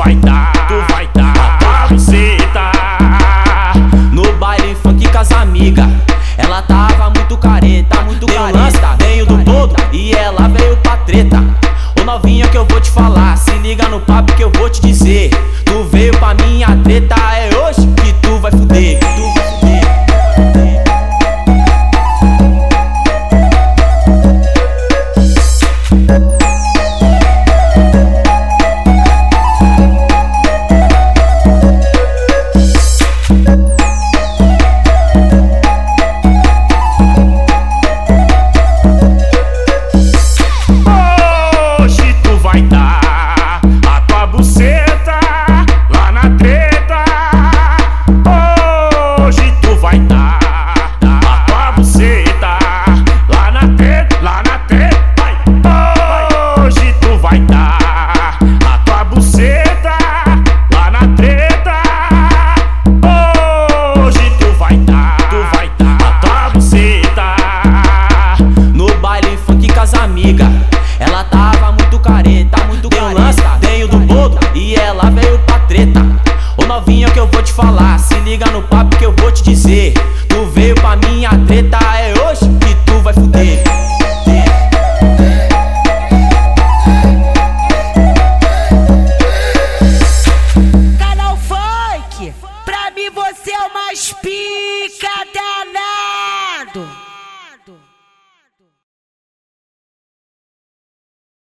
vai dar a buceta. No baile funk com as amigas, ela tava muito careta, muito careta. Veio do todo e ela veio pra treta. Ô novinha que eu vou te falar, se liga no papo que eu vou te dizer. Tu veio pra minha treta, é hoje que tu vai fuder. Ela tava muito careta, muito careta. Veio do bodo e ela veio pra treta. Ô novinha que eu vou te falar, se liga no papo que eu vou te dizer. Tu veio pra minha treta, é hoje que tu vai fuder. Canal Funk, pra mim você é o mais pica danado.